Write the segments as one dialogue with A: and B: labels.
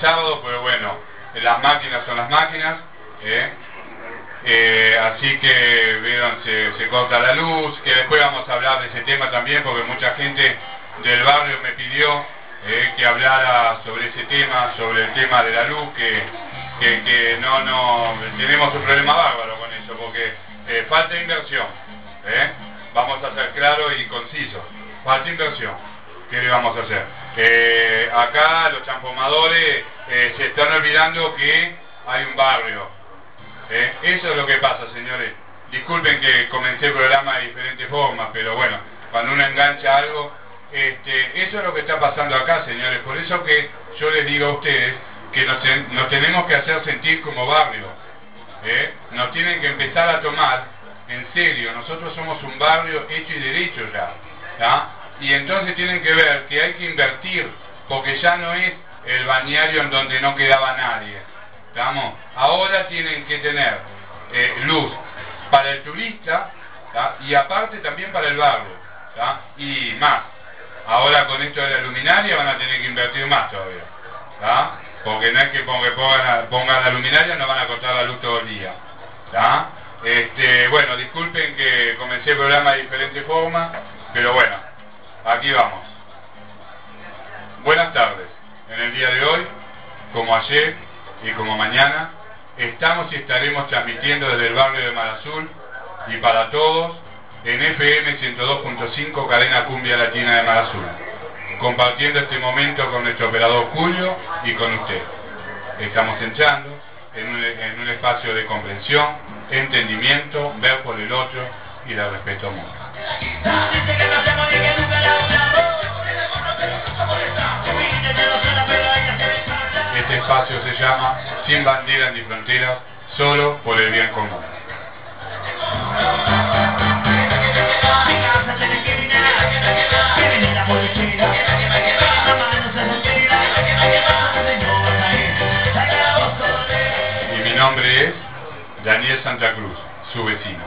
A: sábado, pero bueno, las máquinas son las máquinas, así que vieron, se corta la luz, que después vamos a hablar de ese tema también, porque mucha gente del barrio me pidió que hablara sobre ese tema, sobre el tema de la luz, que no tenemos un problema bárbaro con eso, porque falta inversión, vamos a ser claros y concisos, falta inversión. ¿Qué le vamos a hacer? Acá los transformadores se están olvidando que hay un barrio. Eso es lo que pasa, señores. Disculpen que comencé el programa de diferentes formas, pero bueno, cuando uno engancha algo, eso es lo que está pasando acá, señores. Por eso que yo les digo a ustedes que nos tenemos que hacer sentir como barrio. Nos tienen que empezar a tomar en serio. Nosotros somos un barrio hecho y derecho ya, ¿tá? Y entonces tienen que ver que hay que invertir, porque ya no es el balneario en donde no quedaba nadie. ¿Estamos? Ahora tienen que tener luz para el turista, ¿tá? Y aparte también para el barrio, ¿tá? Y más. Ahora con esto de la luminaria van a tener que invertir más todavía, ¿tá? Porque no es que pongan la luminaria, no van a cortar la luz todo el día, ¿tá? Bueno, disculpen que comencé el programa de diferentes formas, pero bueno, aquí vamos. Buenas tardes. En el día de hoy, como ayer y como mañana, estamos y estaremos transmitiendo desde el barrio de Mar Azul y para todos en FM 102.5 Cadena Cumbia Latina de Mar Azul, compartiendo este momento con nuestro operador Julio y con usted. Estamos entrando en un espacio de comprensión, entendimiento, ver por el otro y de respeto mutuo. Este espacio se llama Sin banderas ni fronteras, solo por el bien común. Y mi nombre es Daniel Santa Cruz, su vecino.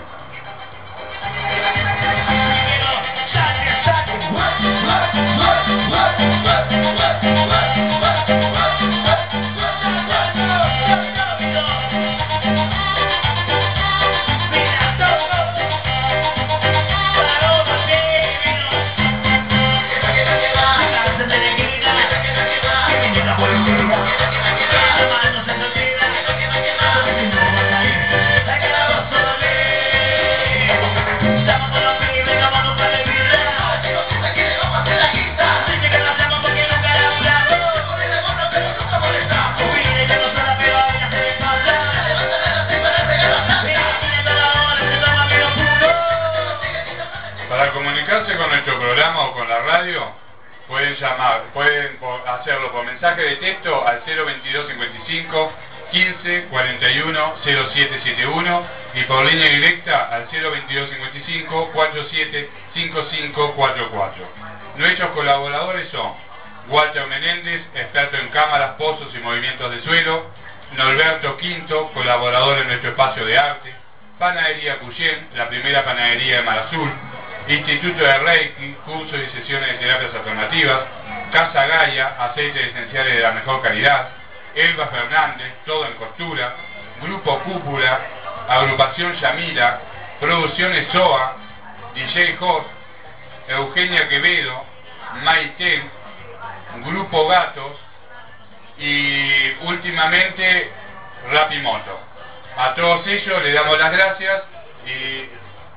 A: Con nuestro programa o con la radio, pueden hacerlo por mensaje de texto al 022 55 15 41 0771 y por línea directa al 022 55 47 5544. Nuestros colaboradores son Walter Menéndez, experto en cámaras, pozos y movimientos de suelo; Norberto Quinto, colaborador en nuestro espacio de arte; Panadería Cuyén, la primera panadería de Mar Azul; Instituto de Reiki, cursos y sesiones de terapias alternativas; Casa Gaia, aceites esenciales de la mejor calidad; Elba Fernández, todo en costura; Grupo Cúpula, Agrupación Yamila, Producciones SOA, DJ Host, Eugenia Quevedo, Maite, Grupo Gatos y últimamente Rapimoto. A todos ellos les damos las gracias y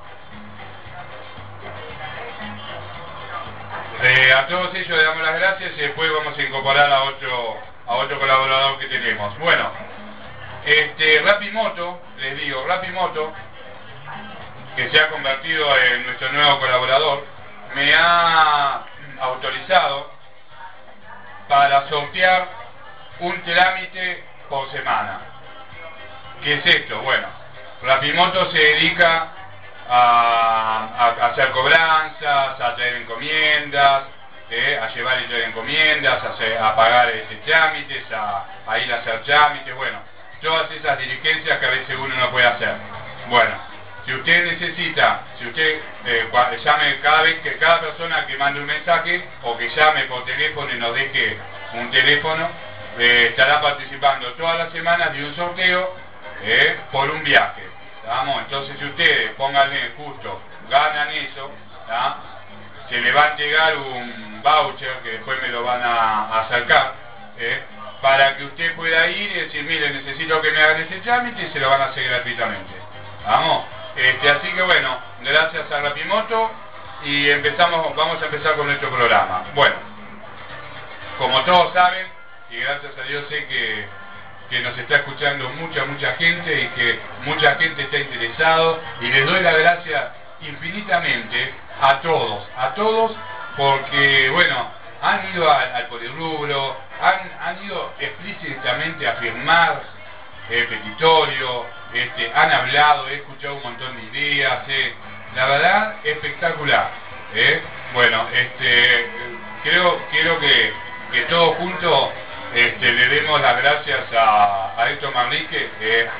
A: a todos ellos les damos las gracias y después vamos a incorporar a otro colaborador que tenemos. Bueno, Rapimoto, les digo, Rapimoto, que se ha convertido en nuestro nuevo colaborador, me ha autorizado para sortear un trámite por semana. ¿Qué es esto? Bueno, Rapimoto se dedica a hacer cobranzas, a traer encomiendas, a llevar y traer encomiendas, a pagar trámites, a ir a hacer trámites, bueno, todas esas diligencias que a veces uno no puede hacer. Bueno, si usted necesita, si usted llame cada persona que mande un mensaje o que llame por teléfono y nos deje un teléfono, estará participando todas las semanas de un sorteo por un viaje. ¿Vamos? Entonces si ustedes, pónganle justo, ganan eso, ¿tá? Se le va a llegar un voucher que después me lo van a acercar, para que usted pueda ir y decir, mire, necesito que me hagan ese trámite, y se lo van a hacer gratuitamente. ¿Vamos? Así que bueno, gracias a Rapimoto, y vamos a empezar con nuestro programa. Bueno, como todos saben, y gracias a Dios sé que nos está escuchando mucha gente, y que mucha gente está interesado, y les doy las gracias infinitamente a todos, porque bueno, han ido al polirrubro, han ido explícitamente a firmar petitorio, han hablado, he escuchado un montón de ideas, la verdad, espectacular. Bueno, quiero que todos juntos le demos las gracias a Héctor Manrique,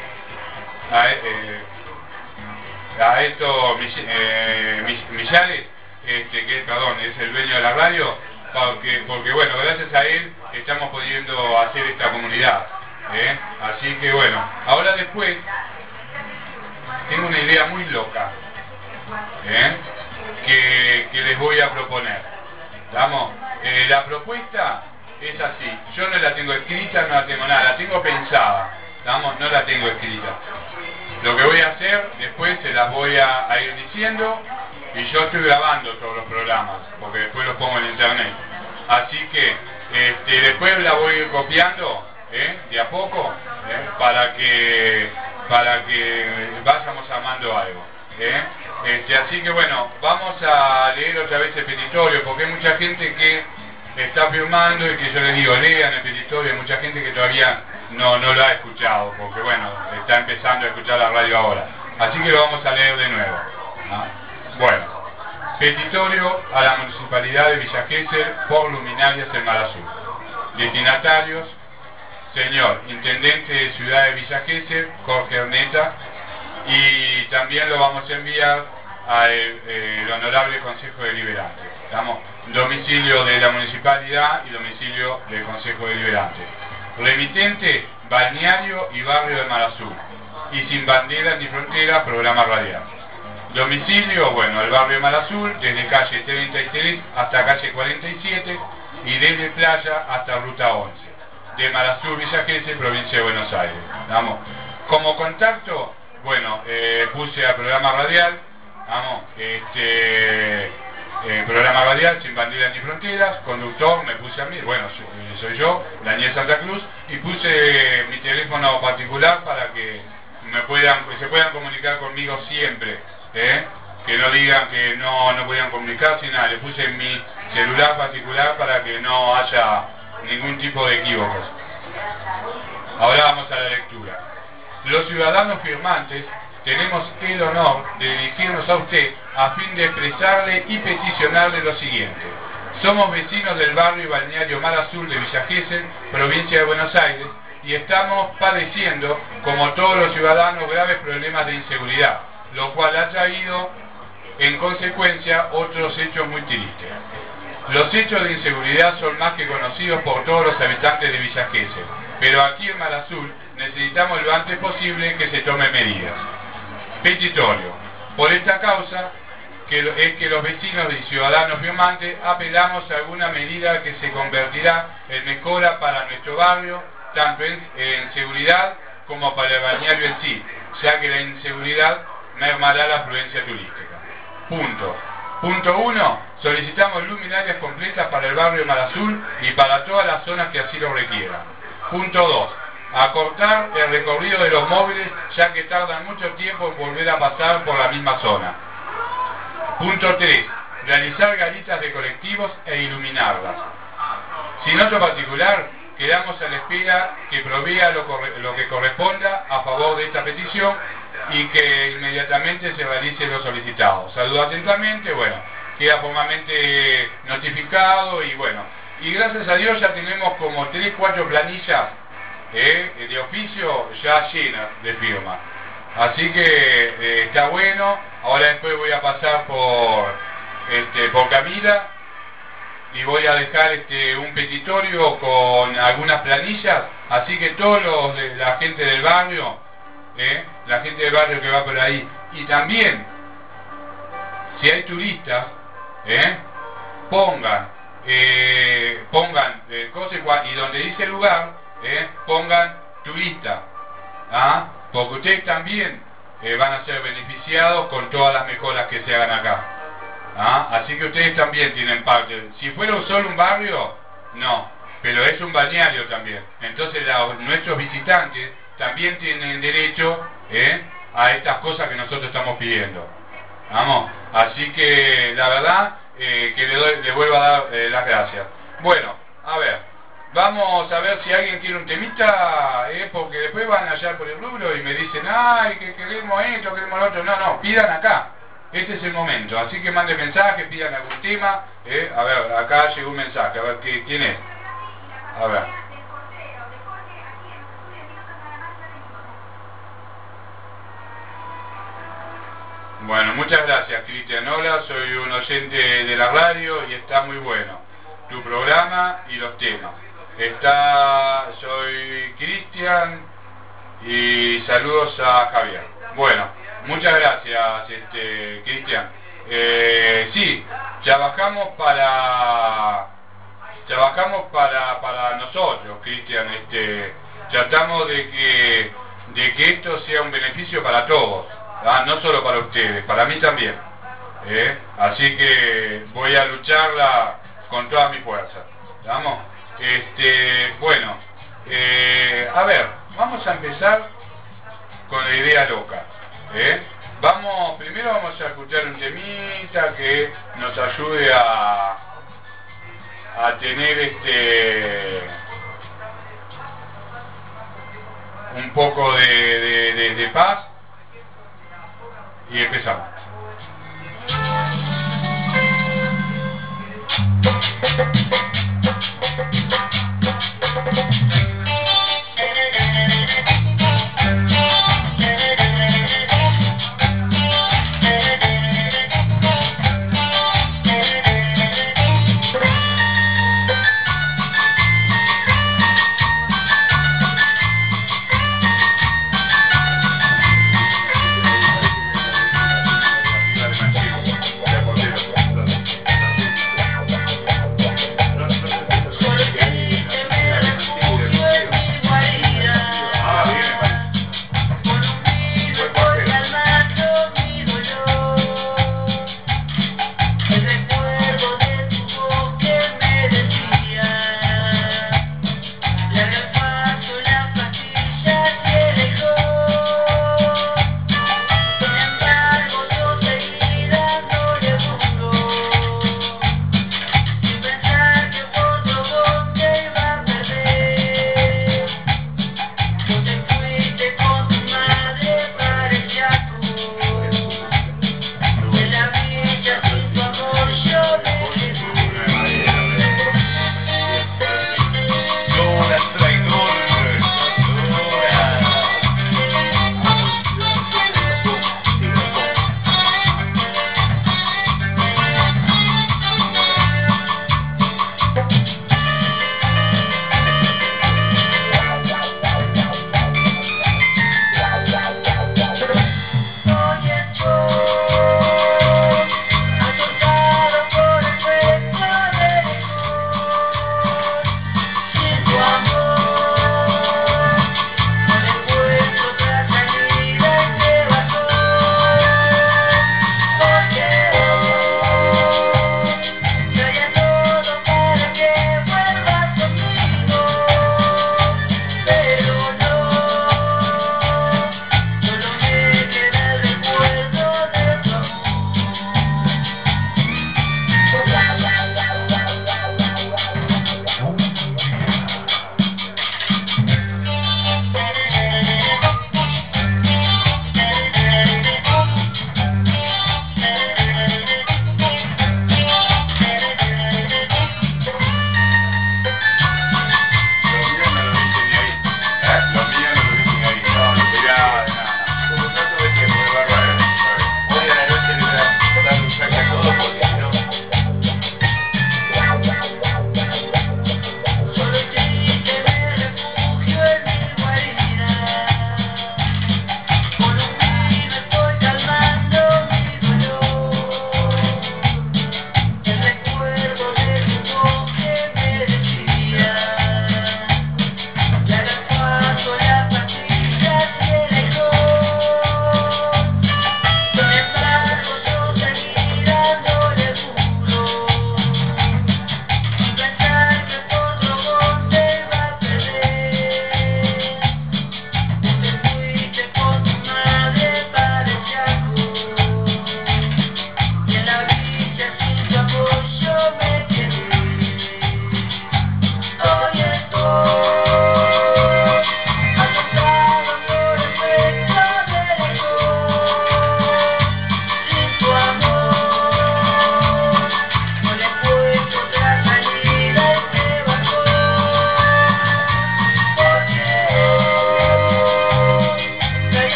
A: a Héctor Millares, que perdón, es el dueño de la radio, porque bueno, gracias a él estamos pudiendo hacer esta comunidad. Así que bueno, ahora después tengo una idea muy loca que les voy a proponer. ¿Vamos? La propuesta es así, yo no la tengo escrita, no la tengo nada, la tengo pensada, ¿vamos? No la tengo escrita. Lo que voy a hacer después se las voy a ir diciendo, y yo estoy grabando todos los programas porque después los pongo en internet, así que después la voy a ir copiando de a poco, para que vayamos armando algo. Así que bueno, vamos a leer otra vez el petitorio, porque hay mucha gente que está firmando, y que yo les digo, lean el petitorio. Hay mucha gente que todavía no lo ha escuchado, porque bueno, está empezando a escuchar la radio ahora, así que lo vamos a leer de nuevo, ¿no? Bueno, petitorio a la Municipalidad de Villa Gesell por luminarias en Mar Azul. Destinatarios: señor Intendente de Ciudad de Villa Gesell, Jorge Erneta, y también lo vamos a enviar al Honorable Consejo Deliberante. ¿Estamos? Domicilio de la Municipalidad y domicilio del Consejo Deliberante. Remitente: Balneario y Barrio de Mar Azul, y sin banderas ni fronteras, programa radial. Domicilio, bueno, el Barrio de Mar Azul, desde calle 33 hasta calle 47, y desde Playa hasta Ruta 11. De Mar Azul, Villa Gesell, provincia de Buenos Aires. ¿Vamos? Como contacto, bueno, puse al programa radial, vamos, programa radial sin banderas ni fronteras, conductor me puse a mí, bueno, soy yo, Daniel Santa Cruz, y puse mi teléfono particular para que se puedan comunicar conmigo siempre, que no digan que no podían comunicarse, nada, le puse mi celular particular para que no haya ningún tipo de equívocos. Ahora vamos a la lectura. Los ciudadanos firmantes tenemos el honor de dirigirnos a usted a fin de expresarle y peticionarle lo siguiente. Somos vecinos del barrio y balneario Mar Azul de Villa Gesell, provincia de Buenos Aires, y estamos padeciendo, como todos los ciudadanos, graves problemas de inseguridad, lo cual ha traído en consecuencia otros hechos muy tristes. Los hechos de inseguridad son más que conocidos por todos los habitantes de Villa Gesell, pero aquí en Mar Azul necesitamos lo antes posible que se tomen medidas. Petitorio. Por esta causa, es que los vecinos y ciudadanos firmantes apelamos a alguna medida que se convertirá en mejora para nuestro barrio, tanto en seguridad como para el balneario en sí, ya que la inseguridad mermará la afluencia turística. Punto 1. Solicitamos luminarias completas para el barrio de Mar Azul y para todas las zonas que así lo requieran. Punto 2. Acortar el recorrido de los móviles, ya que tardan mucho tiempo en volver a pasar por la misma zona. Punto 3. Realizar garitas de colectivos e iluminarlas. Sin otro particular, quedamos a la espera que provea lo que corresponda a favor de esta petición y que inmediatamente se realice lo solicitado. Saludo atentamente, bueno, queda formalmente notificado y bueno, y gracias a Dios ya tenemos como 3-4 planillas de oficio ya llenas de firmas. Así que está bueno. Ahora después voy a pasar por Camila y voy a dejar un petitorio con algunas planillas, así que todos la gente del barrio, la gente del barrio que va por ahí, y también si hay turistas, pongan cosas y donde dice lugar, pongan turista, porque ustedes también van a ser beneficiados con todas las mejoras que se hagan acá. Así que ustedes también tienen parte. Si fuera solo un barrio, no, pero es un balneario también. Entonces nuestros visitantes también tienen derecho a estas cosas que nosotros estamos pidiendo. Vamos, así que la verdad que le vuelvo a dar las gracias. Bueno, a ver, vamos a ver si alguien quiere un temita, porque después van allá por el rubro y me dicen, ay, que queremos esto, queremos lo otro. No, pidan acá. Este es el momento, así que manden mensajes, pidan algún tema. A ver, acá llegó un mensaje, a ver, ¿quién es? A ver. Bueno, muchas gracias, Cristian. Hola, soy un oyente de la radio y está muy bueno tu programa y los temas. Soy Cristian y saludos a Javier. Bueno, muchas gracias, Cristian. Sí, trabajamos para nosotros, Cristian. Tratamos de que esto sea un beneficio para todos. No solo para ustedes, para mí también. Así que voy a lucharla con toda mi fuerza. ¿Vamos? Bueno, a ver, vamos a empezar con la idea loca. Primero vamos a escuchar un temita que nos ayude a tener un poco de paz. Y empezamos.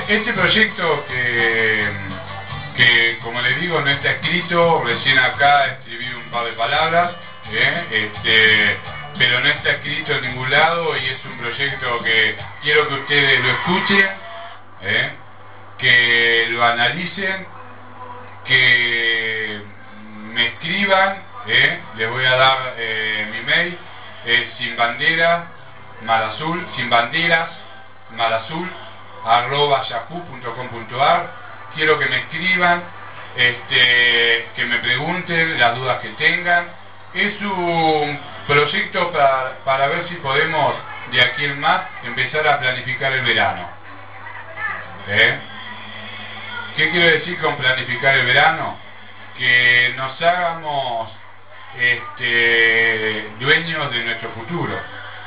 A: Este proyecto que como les digo no está escrito, recién acá escribí un par de palabras, pero no está escrito en ningún lado y es un proyecto que quiero que ustedes lo escuchen, que lo analicen, que me escriban, les voy a dar mi mail, es sinbanderasmalazul@yahoo.com.ar. quiero que me escriban, que me pregunten las dudas que tengan. Es un proyecto para ver si podemos de aquí en más empezar a planificar el verano. ¿Qué quiero decir con planificar el verano? Que nos hagamos dueños de nuestro futuro.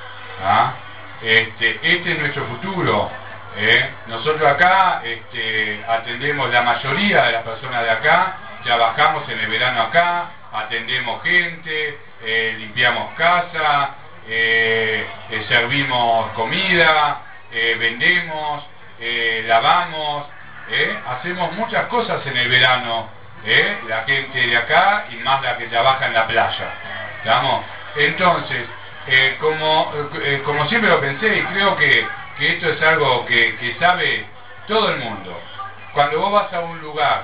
A: Este es nuestro futuro. Nosotros acá atendemos, la mayoría de las personas de acá trabajamos en el verano acá, atendemos gente, limpiamos casa, servimos comida, vendemos, lavamos, hacemos muchas cosas en el verano, la gente de acá y más la que trabaja en la playa. ¿Estamos? Entonces, como siempre lo pensé y creo que esto es algo que sabe todo el mundo. Cuando vos vas a un lugar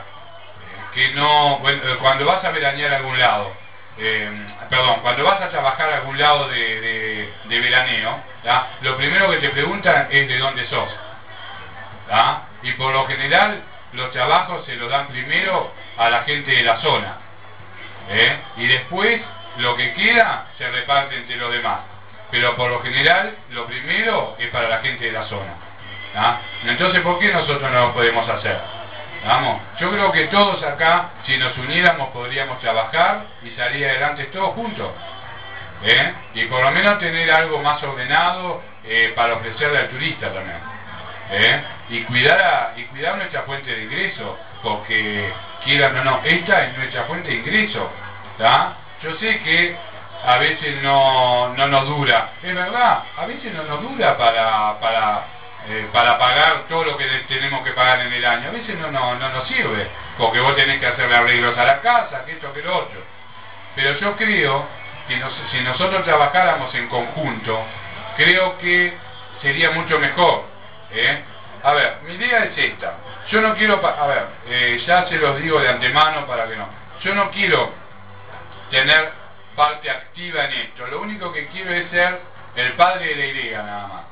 A: cuando vas a veranear a algún lado, cuando vas a trabajar a algún lado de veraneo, lo primero que te preguntan es de dónde sos. Y por lo general los trabajos se los dan primero a la gente de la zona, y después lo que queda se reparte entre los demás, pero por lo general lo primero es para la gente de la zona. Entonces, ¿por qué nosotros no lo podemos hacer? Yo creo que todos acá, si nos uniéramos, podríamos trabajar y salir adelante todos juntos, y por lo menos tener algo más ordenado para ofrecerle al turista también, y cuidar nuestra fuente de ingreso, porque quieran o no, esta es nuestra fuente de ingreso. Yo sé que a veces no nos dura, es verdad, a veces no nos dura para pagar todo lo que tenemos que pagar en el año. A veces no nos sirve, porque vos tenés que hacerle arreglos a la casa, que esto, que lo otro. Pero yo creo que si nosotros trabajáramos en conjunto, creo que sería mucho mejor. A ver, mi idea es esta. Yo no quiero, ya se los digo de antemano para que no. Yo no quiero tener parte activa en esto. Lo único que quiero es ser el padre de la idea, nada más.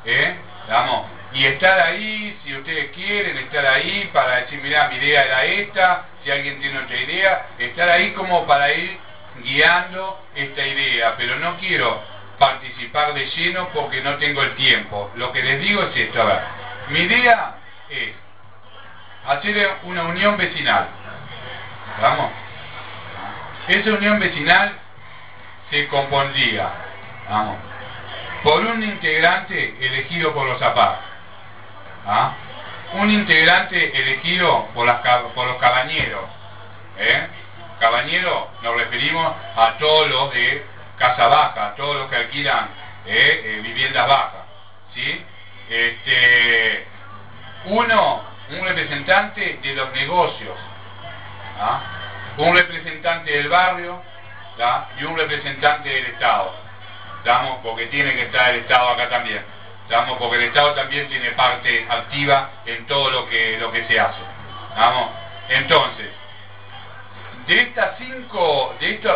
A: Y estar ahí, si ustedes quieren, estar ahí para decir, mirá, mi idea era esta, si alguien tiene otra idea, estar ahí como para ir guiando esta idea, pero no quiero participar de lleno porque no tengo el tiempo. Lo que les digo es esto, mi idea es hacer una unión vecinal. Esa unión vecinal se compondría, por un integrante elegido por los APAC, un integrante elegido por los cabañeros. Cabañeros nos referimos a todos los de casa baja, a todos los que alquilan viviendas bajas, ¿sí? Un representante de los negocios, un representante del barrio, y un representante del Estado, porque tiene que estar el Estado acá también, porque el Estado también tiene parte activa en todo lo que se hace. Entonces, estas cinco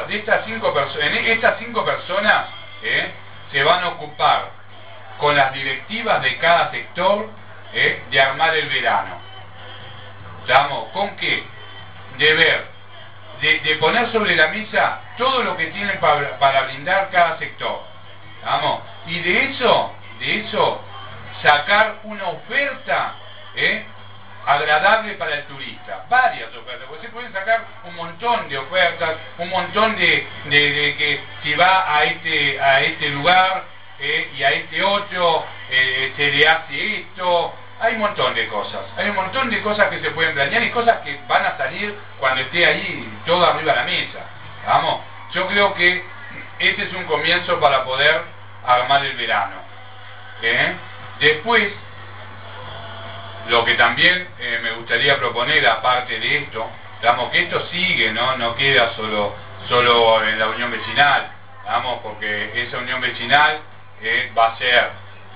A: personas se van a ocupar con las directivas de cada sector de armar el verano. ¿Con qué? De ver, de poner sobre la mesa todo lo que tienen para brindar cada sector. Y de eso sacar una oferta agradable para el turista, varias ofertas, porque se pueden sacar un montón de ofertas, un montón de que si va a este lugar y a este otro se le hace esto. Hay un montón de cosas que se pueden planear y cosas que van a salir cuando esté ahí todo arriba de la mesa. Yo creo que este es un comienzo para poder armar el verano. Después Lo que también me gustaría proponer, aparte de esto, digamos, que esto sigue, no queda solo en la unión vecinal, digamos, porque esa unión vecinal va a ser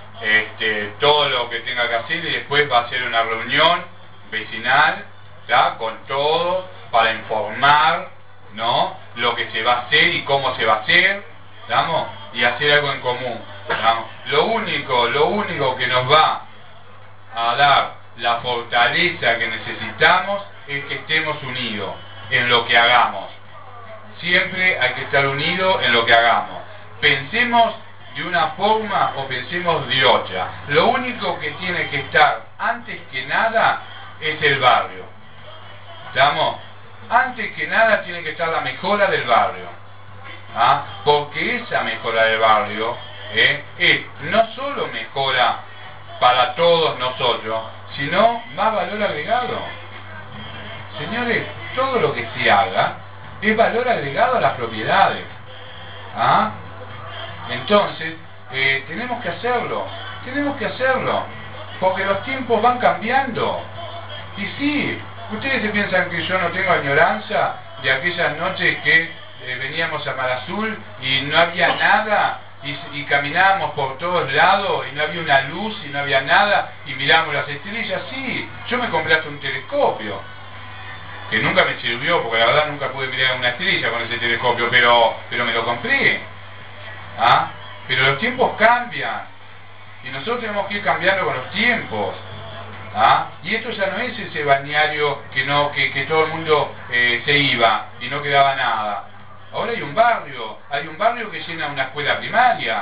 A: todo lo que tenga que hacer, y después va a ser una reunión vecinal, ¿ya?, con todos, para informar, ¿no?, lo que se va a hacer y cómo se va a hacer, digamos, y hacer algo en común, digamos. Lo único que nos va a dar la fortaleza que necesitamos es que estemos unidos en lo que hagamos. Siempre hay que estar unidos en lo que hagamos. Pensemos de una forma o pensemos de otra. Lo único que tiene que estar antes que nada es el barrio. ¿Estamos? Antes que nada tiene que estar la mejora del barrio. ¿Ah? Porque esa mejora del barrio es no solo mejora para todos nosotros, sino más valor agregado. Señores, todo lo que se haga es valor agregado a las propiedades. ¿Ah? Entonces, tenemos que hacerlo, porque los tiempos van cambiando. Y sí, ustedes se piensan que yo no tengo añoranza de aquellas noches que veníamos a Mar Azul y no había nada, y caminábamos por todos lados y no había una luz y no había nada, y mirábamos las estrellas. Sí, yo me compré hasta un telescopio, que nunca me sirvió, porque la verdad nunca pude mirar una estrella con ese telescopio, pero me lo compré. ¿Ah? Pero los tiempos cambian, y nosotros tenemos que ir cambiando con los tiempos. ¿Ah? Y esto ya no es ese balneario que todo el mundo se iba y no quedaba nada. Ahora hay un barrio que llena una escuela primaria,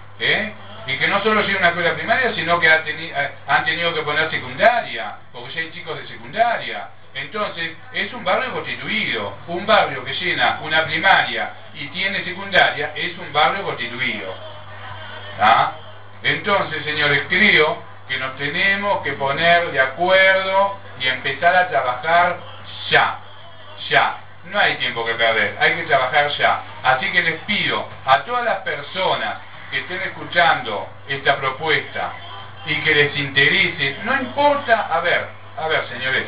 A: y que no solo llena una escuela primaria, sino que han tenido que poner secundaria, porque ya hay chicos de secundaria. Entonces, es un barrio constituido. Un barrio que llena una primaria y tiene secundaria es un barrio constituido. ¿Ah? Entonces, señores, creo que nos tenemos que poner de acuerdo y empezar a trabajar ya. No hay tiempo que perder, hay que trabajar ya. Así que les pido a todas las personas que estén escuchando esta propuesta y que les interese, no importa, a ver, señores,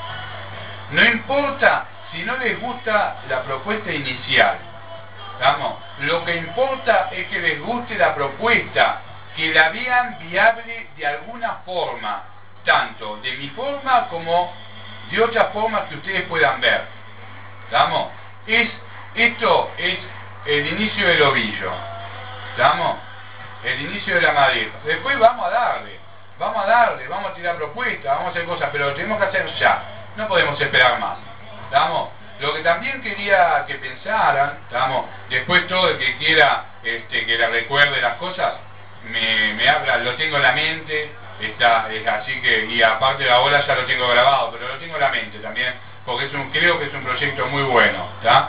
A: no importa si no les gusta la propuesta inicial, ¿vamos? Lo que importa es que les guste la propuesta, que la vean viable de alguna forma, tanto de mi forma como de otras formas que ustedes puedan ver. ¿Vamos? Esto es el inicio del ovillo, ¿vamos? El inicio de la madera. Después vamos a darle, vamos a tirar propuestas, vamos a hacer cosas, pero lo tenemos que hacer ya. No podemos esperar más. ¿Estamos? Lo que también quería que pensaran, ¿estamos? Después todo el que quiera que le recuerde las cosas, me habla, lo tengo en la mente, así que, y aparte de ahora ya lo tengo grabado, pero lo tengo en la mente también, porque creo que es un proyecto muy bueno, ¿está?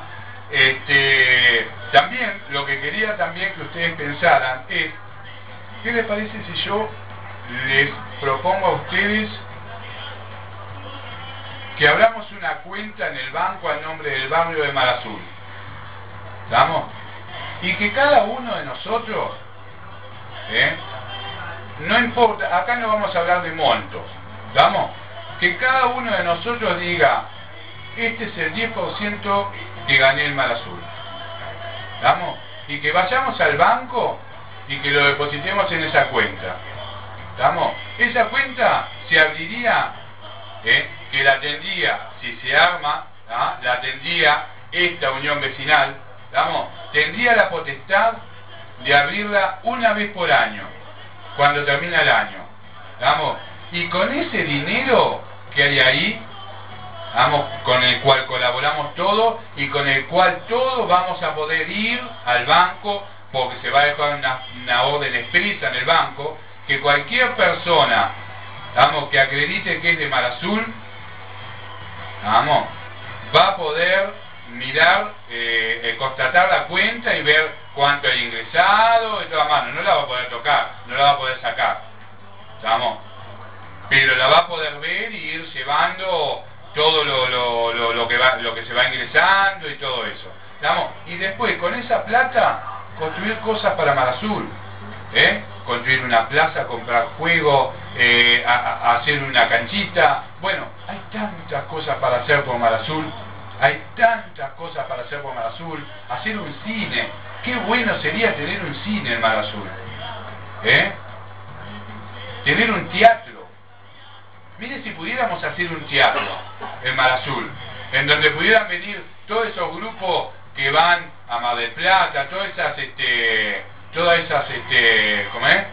A: También, lo que quería también que ustedes pensaran es, ¿qué les parece si yo les propongo a ustedes que abramos una cuenta en el banco al nombre del barrio de Mar Azul? ¿Estamos? Y que cada uno de nosotros, no importa, acá no vamos a hablar de montos, ¿estamos? Que cada uno de nosotros diga, este es el 10% que gané en Mar Azul, ¿estamos? Y que vayamos al banco y que lo depositemos en esa cuenta, ¿estamos? Esa cuenta se abriría, que la tendría, si se arma, ¿ah?, la tendría esta unión vecinal, ¿estamos? Tendría la potestad de abrirla una vez por año, cuando termina el año, ¿estamos? Y con ese dinero que hay ahí, ¿estamos?, con el cual colaboramos todos y con el cual todos vamos a poder ir al banco, porque se va a dejar una orden expresa en el banco, que cualquier persona, ¿estamos?, que acredite que es de Mar Azul, ¿estamos?, va a poder mirar, constatar la cuenta y ver cuánto hay ingresado y toda mano. No la va a poder tocar, no la va a poder sacar, ¿estamos? Pero la va a poder ver y ir llevando todo lo que se va ingresando y todo eso, ¿estamos? Y después con esa plata construir cosas para Mar Azul, construir una plaza, comprar juego, hacer una canchita. Bueno, hay tantas cosas para hacer por Mar Azul, hay tantas cosas para hacer por Mar Azul, hacer un cine. Qué bueno sería tener un cine en Mar Azul, tener un teatro. Mire si pudiéramos hacer un teatro en Mar Azul, en donde pudieran venir todos esos grupos que van a Mar del Plata, todas esas ¿cómo es?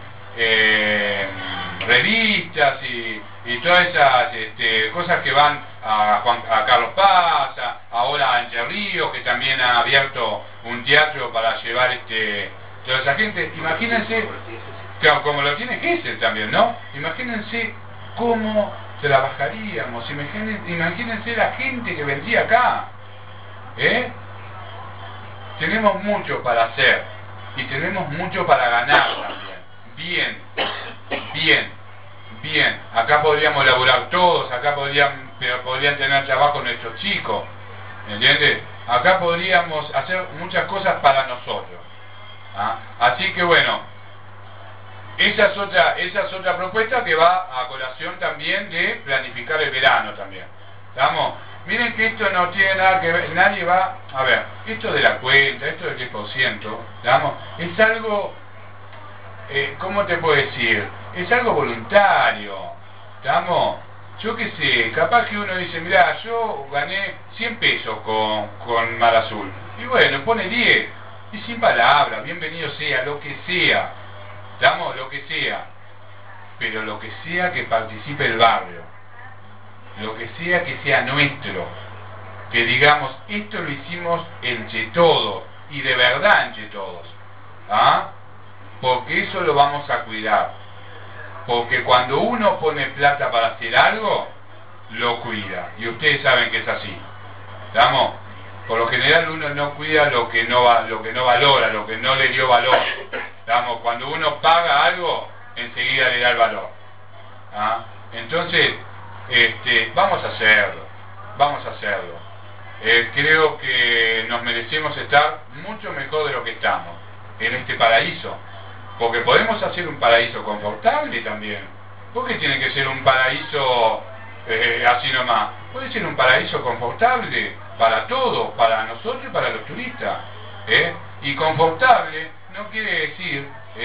A: Revistas y todas esas cosas que van a Carlos Paz, ahora a Entre Ríos, que también ha abierto un teatro para llevar toda esa gente. Imagínense, claro, como lo tiene Gesell también, ¿no? Imagínense cómo trabajaríamos, imagínense la gente que vendría acá, Tenemos mucho para hacer y tenemos mucho para ganar también. Bien. Acá podríamos laburar todos, acá podrían tener trabajo nuestros chicos, ¿entiendes? Acá podríamos hacer muchas cosas para nosotros. Así que bueno, esa es otra propuesta que va a colación también de planificar el verano también. ¿Estamos? Miren que esto no tiene nada que ver, nadie va a ver, esto de la cuenta, esto del 10%, ¿estamos? Es algo, ¿cómo te puedo decir? Es algo voluntario, ¿estamos? Yo qué sé, capaz que uno dice, mirá, yo gané 100 pesos con Mar Azul, y bueno, pone 10, y sin palabras, bienvenido sea, lo que sea, ¿estamos? Lo que sea, pero lo que sea que participe el barrio, lo que sea nuestro, que digamos, esto lo hicimos entre todos, y de verdad entre todos, porque eso lo vamos a cuidar, porque cuando uno pone plata para hacer algo, lo cuida, y ustedes saben que es así, ¿estamos? Por lo general uno no cuida lo que no valora, lo que no le dio valor, ¿estamos? Cuando uno paga algo, enseguida le da el valor, entonces vamos a hacerlo. Creo que nos merecemos estar mucho mejor de lo que estamos en este paraíso, porque podemos hacer un paraíso confortable también. ¿Por qué tiene que ser un paraíso así nomás? Puede ser un paraíso confortable para todos, para nosotros y para los turistas, y confortable no quiere decir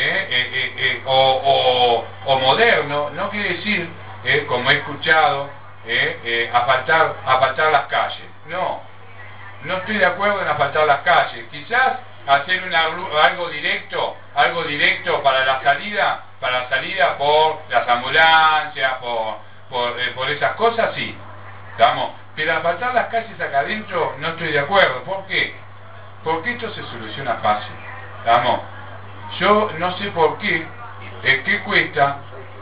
A: o moderno, no quiere decir como he escuchado, asfaltar las calles. No estoy de acuerdo en asfaltar las calles. Quizás hacer algo directo para la salida por las ambulancias, por esas cosas, sí, ¿estamos? Pero asfaltar las calles acá adentro no estoy de acuerdo. ¿Por qué? Porque esto se soluciona fácil, ¿estamos? Yo no sé por qué, ¿qué cuesta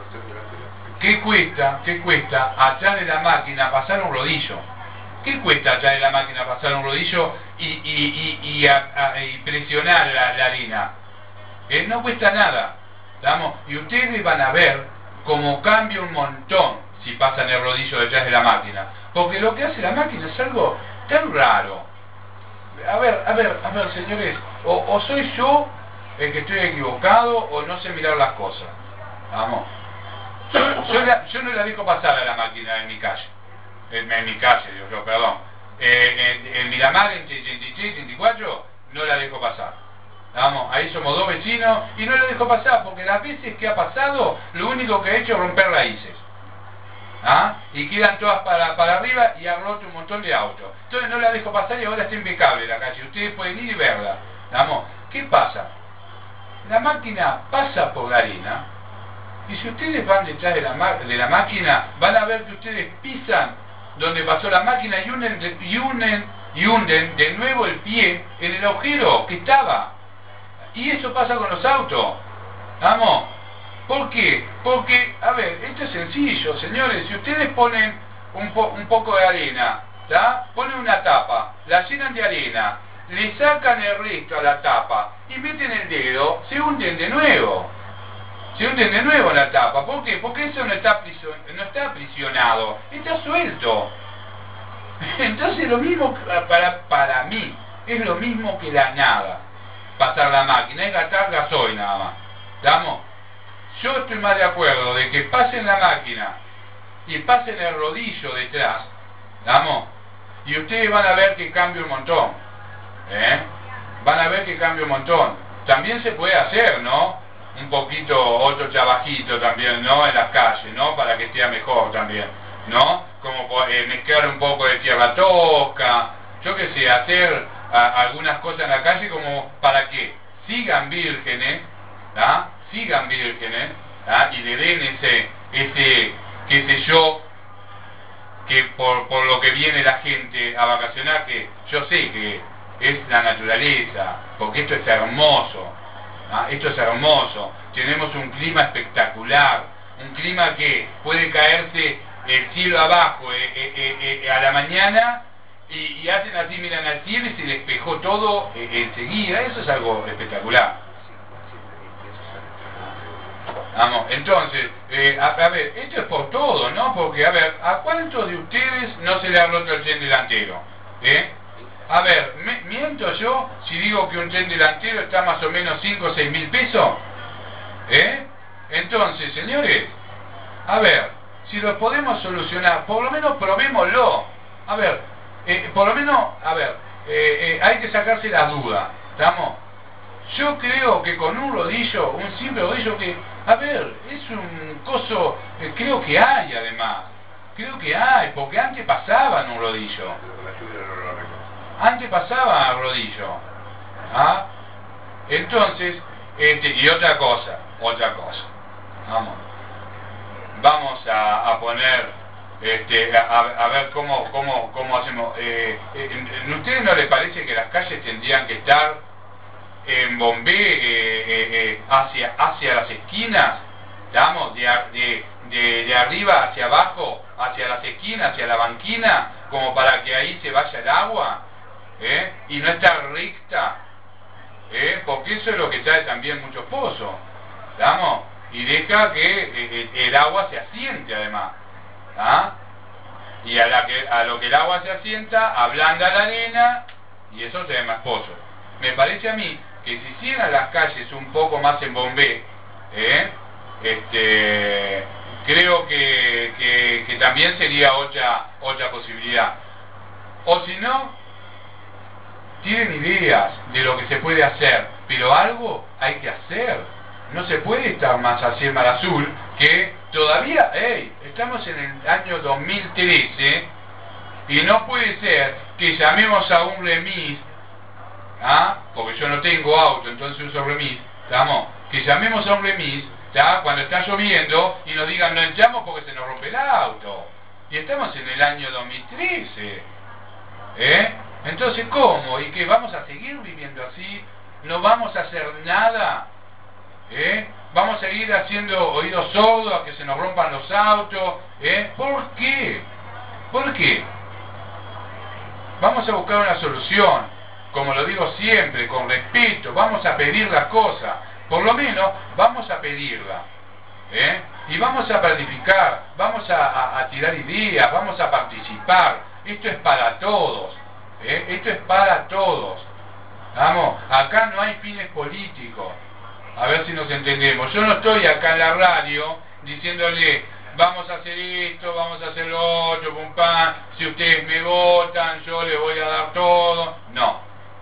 A: atrás de la máquina pasar un rodillo? ¿Qué cuesta atrás de la máquina pasar un rodillo y presionar la harina? No cuesta nada, ¿estamos? Y ustedes van a ver cómo cambia un montón si pasan el rodillo detrás de la máquina, porque lo que hace la máquina es algo tan raro. A ver, señores, o soy yo el que estoy equivocado o no sé mirar las cosas, ¿vamos? Yo no la dejo pasar a la máquina en mi calle, perdón, en Miramar, en 83, 34, no la dejo pasar, ¿vamos? Ahí somos dos vecinos y no la dejo pasar porque las veces que ha pasado, lo único que ha hecho es romper raíces, y quedan todas para arriba y ha roto un montón de autos. Entonces no la dejo pasar y ahora está impecable la calle, ustedes pueden ir y verla, ¿vamos? ¿Qué pasa? La máquina pasa por la arena, y si ustedes van detrás de la máquina, van a ver que ustedes pisan donde pasó la máquina y hunden de nuevo el pie en el agujero que estaba. Y eso pasa con los autos, ¿vamos? ¿Por qué? Porque, a ver, esto es sencillo, señores. Si ustedes ponen un poco de arena, ponen una tapa, la llenan de arena, le sacan el resto a la tapa y meten el dedo, se hunden de nuevo. En la tapa. ¿Por qué? Porque eso no está aprisionado, está suelto. Entonces lo mismo para mí, es lo mismo que la nada. Pasar la máquina, es gastar gasoil nada más. ¿Estamos? yo estoy más de acuerdo de que pasen la máquina y pasen el rodillo detrás, ¿vamos? Y ustedes van a ver que cambia un montón, van a ver que cambia un montón. También se puede hacer, ¿no? Un poquito, otro trabajito también, ¿no? En las calles, ¿no? Para que sea mejor también, ¿no? Como mezclar un poco de tierra tosca, yo qué sé, hacer algunas cosas en la calle como para que sigan vírgenes, ¿ah? Sigan vírgenes, ¿ah? Y le den ese, qué sé yo, que por lo que viene la gente a vacacionar, que yo sé que es la naturaleza, porque esto es hermoso, ¿ah? Esto es hermoso, tenemos un clima espectacular, un clima que puede caerse el cielo abajo a la mañana y hacen así, miran al cielo y se despejó todo enseguida. Eso es algo espectacular. Vamos, entonces, a ver, esto es por todo, ¿no? Porque, a ver, ¿a cuántos de ustedes no se le ha roto el tren delantero? A ver, ¿miento yo si digo que un tren delantero está más o menos 5 o 6 mil pesos? Entonces, señores, a ver, si lo podemos solucionar, por lo menos probémoslo. A ver, por lo menos, a ver, hay que sacarse las dudas, ¿estamos? Yo creo que con un rodillo, un simple rodillo que, a ver, es un coso, creo que hay además, creo que hay, porque antes pasaban un rodillo. Antes pasaba el rodillo, ¿ah? Entonces, y otra cosa, vamos a poner, a ver cómo hacemos. ¿A ustedes no les parece que las calles tendrían que estar en bombé hacia las esquinas, ¿estamos? De arriba hacia abajo, hacia las esquinas, hacia la banquina, como para que ahí se vaya el agua, y no estar recta, porque eso es lo que trae también muchos pozos, ¿estamos? Y deja que el agua se asiente además, ¿ah? Y a lo que el agua se asienta, ablanda la arena y eso trae más pozos. Me parece a mí que si hicieran las calles un poco más en bombé, creo que también sería otra posibilidad. O si no, tienen ideas de lo que se puede hacer, pero algo hay que hacer. No se puede estar más hacia el mar azul, que todavía, estamos en el año 2013 y no puede ser que llamemos a un remis, ¿ah? Porque yo no tengo auto, entonces uso remis, ¿estamos? Que llamemos a un remis, ¿tá? Cuando está lloviendo y nos digan no entramos porque se nos rompe el auto. Y estamos en el año 2013, Entonces, ¿cómo? ¿Y qué? ¿Vamos a seguir viviendo así? ¿No vamos a hacer nada? ¿Vamos a seguir haciendo oídos sordos a que se nos rompan los autos? ¿Por qué? ¿Por qué? Vamos a buscar una solución, como lo digo siempre, con respeto. Vamos a pedir las cosas, por lo menos vamos a pedirla, y vamos a planificar, vamos a tirar ideas, vamos a participar. Esto es para todos, esto es para todos. Vamos, acá no hay fines políticos. A ver si nos entendemos. Yo no estoy acá en la radio diciéndole vamos a hacer esto, vamos a hacer lo otro, pum pam, si ustedes me votan yo les voy a dar todo. No.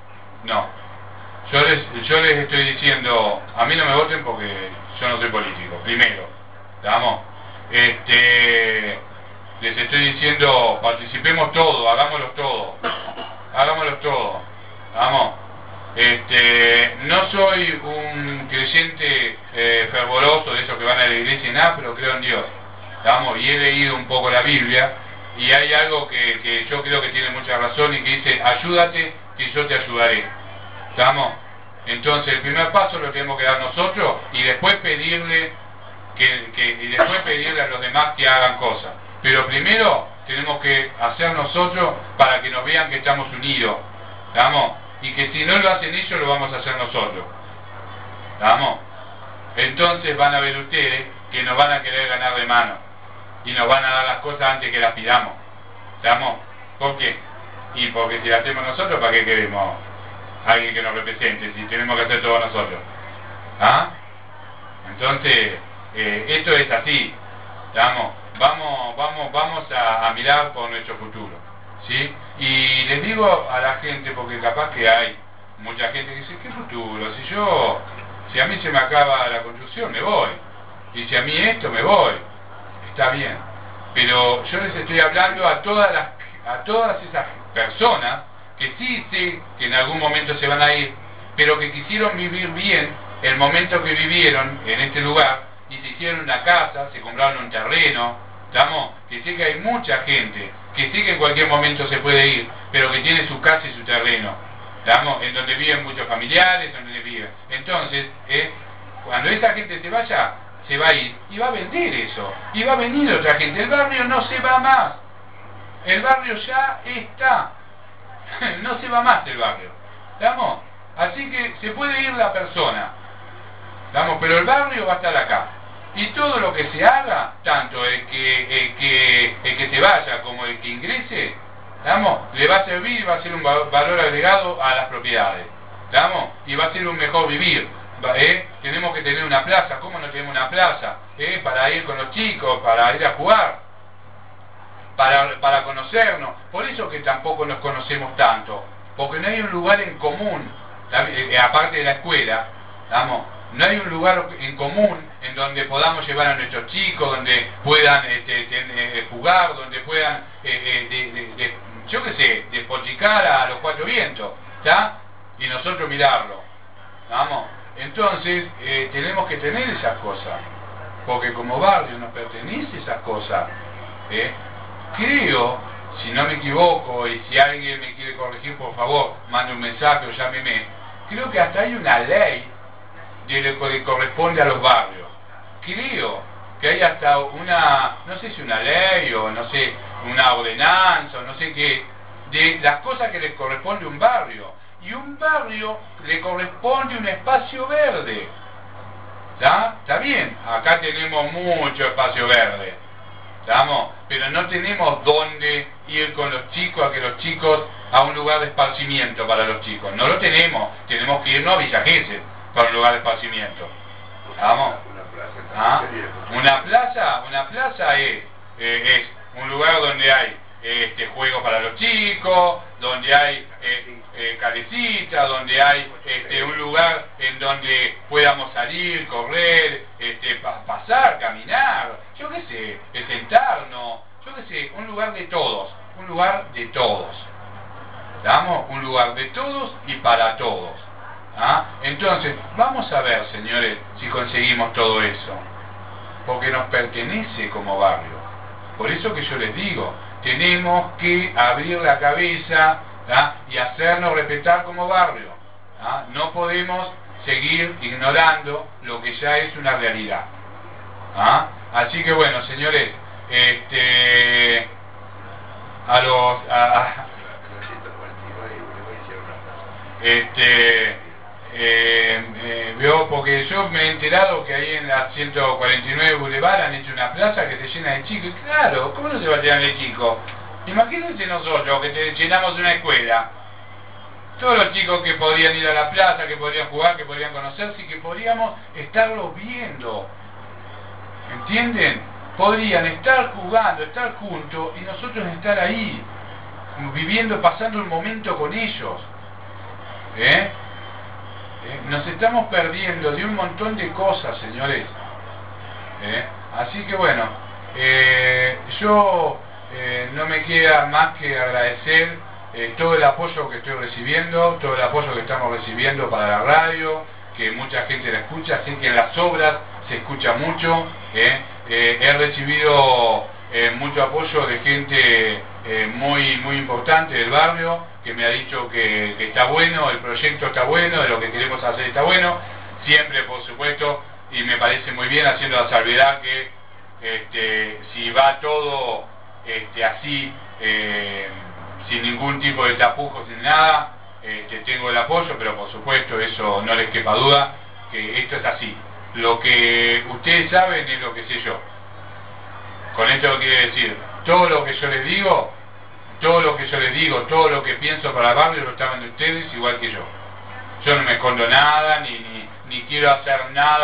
A: Yo les estoy diciendo, a mí no me voten porque yo no soy político, primero, ¿estamos? Les estoy diciendo, participemos todos, hagámoslo todo, ¿vamos? No soy un creyente fervoroso de esos que van a la iglesia y nada, pero creo en Dios, ¿estamos? Y he leído un poco la Biblia y hay algo que yo creo que tiene mucha razón y que dice, ayúdate que yo te ayudaré, ¿estamos? Entonces el primer paso lo tenemos que dar nosotros y después pedirle a los demás que hagan cosas, pero primero tenemos que hacer nosotros para que nos vean que estamos unidos, ¿estamos? Y que si no lo hacen ellos, lo vamos a hacer nosotros, ¿estamos? Entonces van a ver ustedes que nos van a querer ganar de mano y nos van a dar las cosas antes que las pidamos, ¿estamos? ¿Por qué? Y porque si las hacemos nosotros, ¿para qué queremos alguien que nos represente si tenemos que hacer todo nosotros? ¿Ah? Entonces esto es así, vamos a mirar por nuestro futuro, ¿sí? Y les digo a la gente, porque capaz que hay mucha gente que dice, ¿qué futuro? Si a mí se me acaba la construcción, me voy, y si a mí esto, me voy, está bien, pero yo les estoy hablando a todas esas personas que sí sé que en algún momento se van a ir, pero que quisieron vivir bien el momento que vivieron en este lugar y se hicieron una casa, se compraron un terreno, que sé que hay mucha gente que sé que en cualquier momento se puede ir, pero que tiene su casa y su terreno, en donde viven muchos familiares, donde viven. Entonces, cuando esa gente se vaya, se va a ir y va a vender eso, y va a venir otra gente. El barrio no se va más, el barrio ya está, no se va más el barrio, así que se puede ir la persona, pero el barrio va a estar acá, y todo lo que se haga, tanto el que se vaya como el que ingrese, le va a servir y va a ser un valor agregado a las propiedades, y va a ser un mejor vivir. Tenemos que tener una plaza. ¿Cómo no tenemos una plaza? Para ir con los chicos, para ir a jugar, para conocernos. Por eso que tampoco nos conocemos tanto, porque no hay un lugar en común, aparte de la escuela, no hay un lugar en común en donde podamos llevar a nuestros chicos, donde puedan jugar, donde puedan, yo qué sé, despotricar a los cuatro vientos, y nosotros mirarlo, Entonces, tenemos que tener esas cosas, porque como barrio nos pertenece esas cosas. Creo, si no me equivoco, y si alguien me quiere corregir, por favor, mande un mensaje o llámeme, creo que hasta hay una ley de lo que corresponde a los barrios. Creo que hay hasta no sé si una ley o no sé, una ordenanza o no sé qué, de las cosas que les corresponde a un barrio. Y un barrio le corresponde un espacio verde. Está bien, acá tenemos mucho espacio verde, pero no tenemos dónde ir con los chicos, a que los chicos, a un lugar de esparcimiento para los chicos. No lo tenemos que irnos a Villa Gesell para un lugar de esparcimiento. Una plaza es un lugar donde hay juegos para los chicos, donde hay calecitas, donde hay un lugar en donde podamos salir, correr, pasar, caminar, yo qué sé, sentarnos, yo qué sé, un lugar de todos, un lugar de todos, un lugar de todos y para todos. Entonces, vamos a ver, señores, si conseguimos todo eso, porque nos pertenece como barrio. Por eso que yo les digo, tenemos que abrir la cabeza y hacernos respetar como barrio. No podemos seguir ignorando lo que ya es una realidad. Así que bueno, señores, veo, porque yo me he enterado que ahí en la 149 Boulevard han hecho una plaza que se llena de chicos. Y claro, ¿cómo no se va a llenar de chicos? Imagínense nosotros que llenamos una escuela, todos los chicos que podían ir a la plaza, que podían jugar, que podían conocerse y que podíamos estarlos viendo, ¿entienden? Podrían estar jugando, estar juntos y nosotros estar ahí, viviendo, pasando un momento con ellos. Nos estamos perdiendo de un montón de cosas, señores. Así que bueno, yo no me queda más que agradecer todo el apoyo que estoy recibiendo, todo el apoyo que estamos recibiendo para la radio, que mucha gente la escucha, así que en las obras se escucha mucho. He recibido mucho apoyo de gente muy importante del barrio, que me ha dicho que está bueno, el proyecto está bueno, de lo que queremos hacer está bueno, siempre por supuesto, y me parece muy bien, haciendo la salvedad que si va todo así, sin ningún tipo de tapujos, sin nada, tengo el apoyo, pero por supuesto eso no les quepa duda, que esto es así. Lo que ustedes saben es lo que sé yo. Con esto quiere decir, todo lo que yo les digo, todo lo que pienso para el barrio lo saben ustedes igual que yo. Yo no me escondo nada, ni quiero hacer nada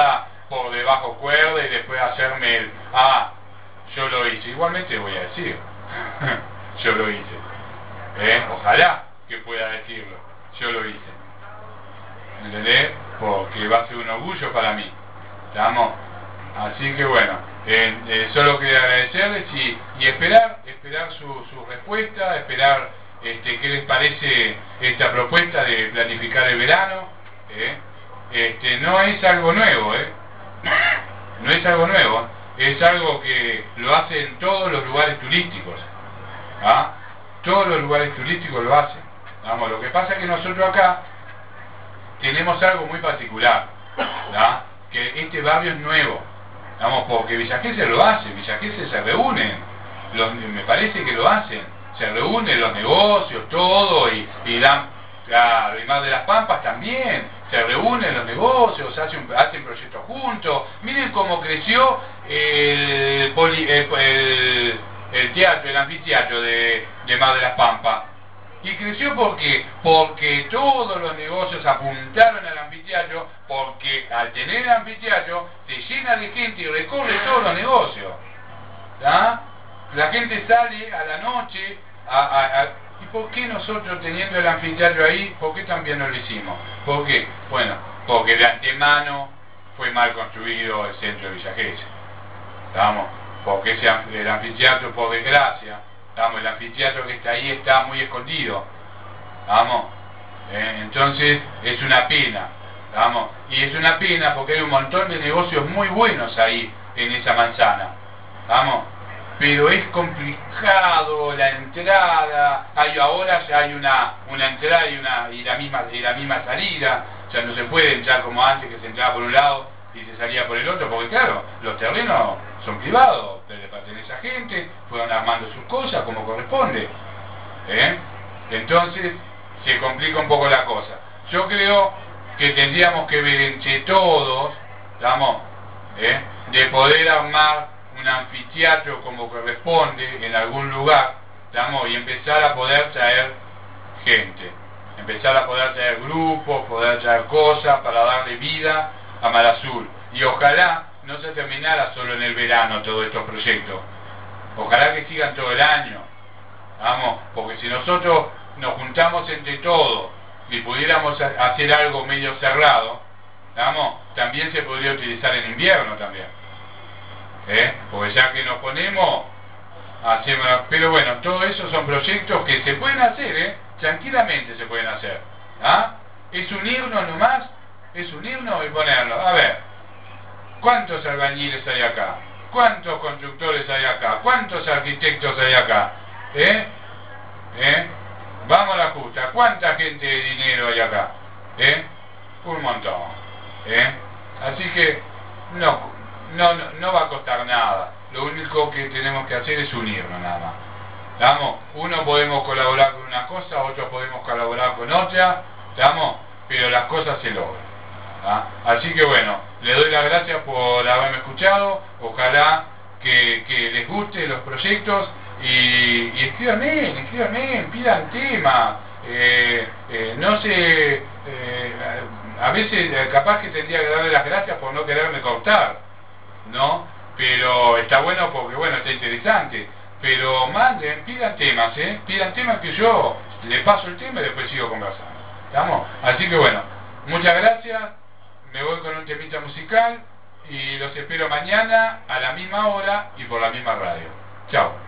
A: por debajo cuerda y después hacerme el, yo lo hice. Igualmente voy a decir, yo lo hice. Ojalá que pueda decirlo, yo lo hice. ¿Entendés? Porque va a ser un orgullo para mí. ¿Estamos? Así que bueno, solo quería agradecerles y esperar su respuesta, esperar qué les parece esta propuesta de planificar el verano. No es algo nuevo, no es algo nuevo, es algo que lo hacen todos los lugares turísticos. Todos los lugares turísticos lo hacen. Vamos, lo que pasa es que nosotros acá tenemos algo muy particular, que este barrio es nuevo, porque Villa Gesell lo hace, Villa Gesell se reúnen, me parece que lo hacen, se reúnen los negocios, todo, y dan, claro, y Mar de las Pampas también, se reúnen los negocios, hacen proyectos juntos. Miren cómo creció el teatro, el anfiteatro de Mar de las Pampas. Y creció porque todos los negocios apuntaron al anfiteatro, porque al tener el anfiteatro se llena de gente y recorre todos los negocios. La gente sale a la noche ¿y por qué nosotros teniendo el anfiteatro ahí, por qué también no lo hicimos? ¿Por qué? Bueno, porque de antemano fue mal construido el centro de Villa Gesell. Porque el anfiteatro, por desgracia, el anfiteatro que está ahí está muy escondido. Entonces es una pena. Y es una pena porque hay un montón de negocios muy buenos ahí en esa manzana. Pero es complicado la entrada. Ahora ya hay una entrada y la misma salida. Ya no se puede entrar como antes, que se entraba por un lado y se salía por el otro, porque claro, los terrenos son privados, le pertenece a gente, fueron armando sus cosas como corresponde. Entonces se complica un poco la cosa. Yo creo que tendríamos que ver entre todos, de poder armar un anfiteatro como corresponde en algún lugar, y empezar a poder traer gente, empezar a poder traer grupos, poder traer cosas para darle vida a Mar Azul. Y ojalá no se terminara solo en el verano todos estos proyectos, ojalá que sigan todo el año, porque si nosotros nos juntamos entre todos y pudiéramos hacer algo medio cerrado, también se podría utilizar en invierno también. Porque ya que nos ponemos, hacemos. Pero bueno, todo eso son proyectos que se pueden hacer, tranquilamente se pueden hacer. Es unirnos nomás, es unirnos y ponerlo. A ver, ¿cuántos albañiles hay acá? ¿Cuántos constructores hay acá? ¿Cuántos arquitectos hay acá? Vamos a la justa, ¿cuánta gente de dinero hay acá? Un montón. Así que no va a costar nada. Lo único que tenemos que hacer es unirnos nada más. Uno podemos colaborar con una cosa, otros podemos colaborar con otra, pero las cosas se logran. Así que bueno, le doy las gracias por haberme escuchado. Ojalá que les guste los proyectos y escríbanme, pidan temas. No sé, a veces capaz que tendría que darle las gracias por no quererme cortar, pero está bueno porque está interesante. Pero manden, pidan temas, que yo le paso el tema y después sigo conversando. Así que bueno, muchas gracias. Me voy con un temita musical y los espero mañana a la misma hora y por la misma radio. Chao.